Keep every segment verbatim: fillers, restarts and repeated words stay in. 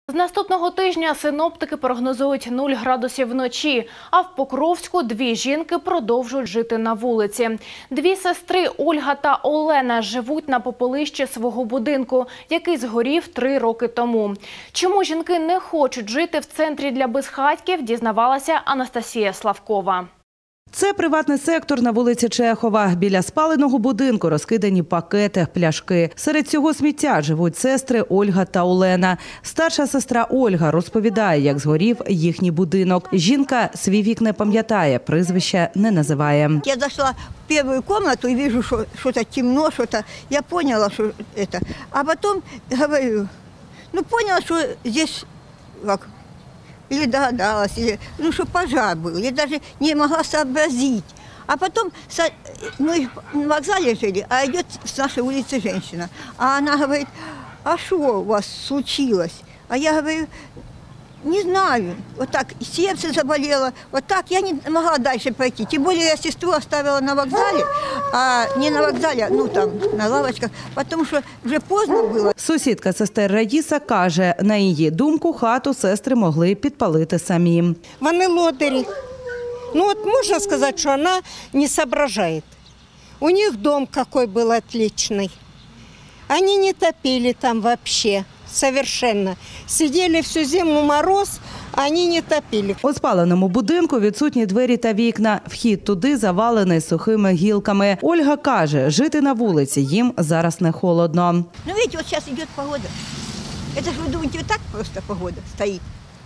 З наступного тижня синоптики прогнозують нуль градусів вночі, а в Покровську дві жінки продовжують жити на вулиці. Дві сестри Ольга та Олена живуть на попелищі свого будинку, який згорів три роки тому. Чому жінки не хочуть жити в центрі для безхатьків, дізнавалася Анастасія Славкова. Це приватний сектор на вулиці Чехова. Біля спаленого будинку розкидані пакети, пляшки. Серед цього сміття живуть сестри Ольга та Олена. Старша сестра Ольга розповідає, як згорів їхній будинок. Жінка свій вік не пам'ятає, прізвища не називає. Я зайшла в першу кімнату і бачу, що щось темно, щось. Я зрозуміла, що це. А потім говорю, ну, зрозуміла, що тут, як, или догадалась, или, ну, что пожар был, я даже не могла сообразить. А потом мы на вокзале жили, а идет с нашей улицы женщина. А она говорит, а что у вас случилось? А я говорю, не знаю, вот так сердце заболело, вот так я не могла дальше пойти. Тем более я сестру оставила на вокзале, а не на вокзале, ну там, на лавочках, потому що вже поздно було. Сусідка сестер Раїса каже, на її думку, хату сестри могли підпалити самі. Вони лодирі. Ну от можна сказати, що вона не соображає. У них дом який був отличний. Вони не топили там взагалі. Совершенно. Сидели всю зиму мороз, а они не топили. У спаленому будинку відсутні двері та вікна. Вхід туди завалений сухими гілками. Ольга каже, жити на вулиці їм зараз не холодно. Ну, видите, вот сейчас идет погода. Это же, вы думаете, вот так просто погода стоит?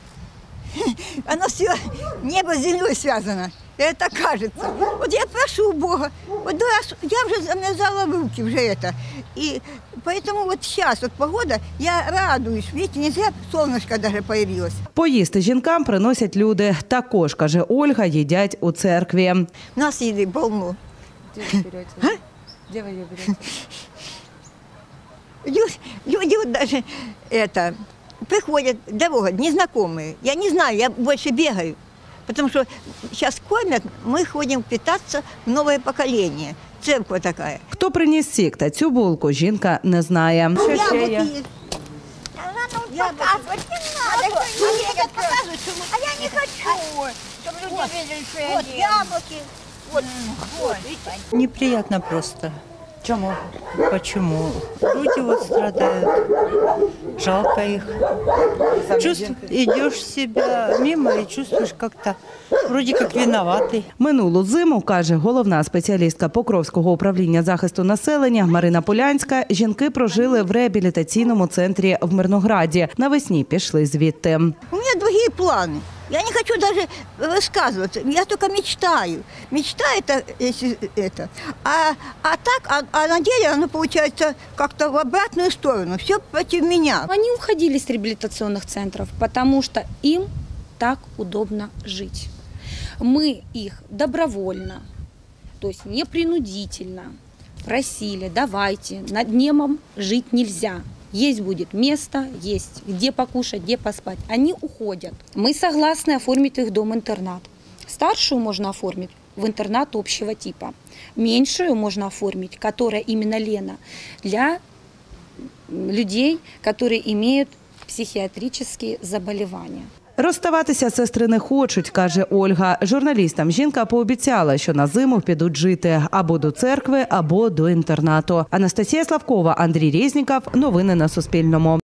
Оно все, небо с землей связано. Это кажется. Вот я прошу Бога. Вот я уже замерзала руки уже это. И поэтому вот сейчас вот погода, я радуюсь. Видите, не зря солнышко даже появилось. Поїсти жінкам приносять люди. Також, каже Ольга, їдять у церкві. У нас еды полно. Где вы берете? А? Где вы ее берете? Люди, люди вот даже это, приходят, дорога, незнакомые. Я не знаю, я больше бегаю. Потому что сейчас кормят, мы ходим питаться в новое поколение. Церковь такая. Хто приніс сік та цю булку, жінка не знає. Яблоки есть. Показывать не надо. А я не хочу, чтобы люди видели, что я вот яблоки. Вот, вот, видите? Неприятно просто. Чему? Почему? Люди вот страдают. Жалко их. Чувств... Идешь себя мимо и чувствуешь как-то вроде как виноватый. Минулу зиму, каже головна спеціалістка Покровського управління захисту населення Марина Полянська, жінки прожили в реабілітаційному центрі в Мирнограді. Навесні пішли звідти. У меня другие планы. Я не хочу даже высказываться, я только мечтаю. Мечта это, если это. А, а так, а, а на деле оно получается как-то в обратную сторону, все против меня. Они уходили с реабилитационных центров, потому что им так удобно жить. Мы их добровольно, то есть непринудительно просили, давайте, над днем жить нельзя. Есть будет место, есть где покушать, где поспать. Они уходят. Мы согласны оформить их дом-интернат. Старшую можно оформить в интернат общего типа. Меньшую можно оформить, которая именно Лена, для людей, которые имеют психиатрические заболевания. Розставатися сестри не хочуть, каже Ольга. Журналістам жінка пообіцяла, що на зиму підуть жити або до церкви, або до інтернату. Анастасія Славкова, Андрій Резніков. Новини на Суспільному.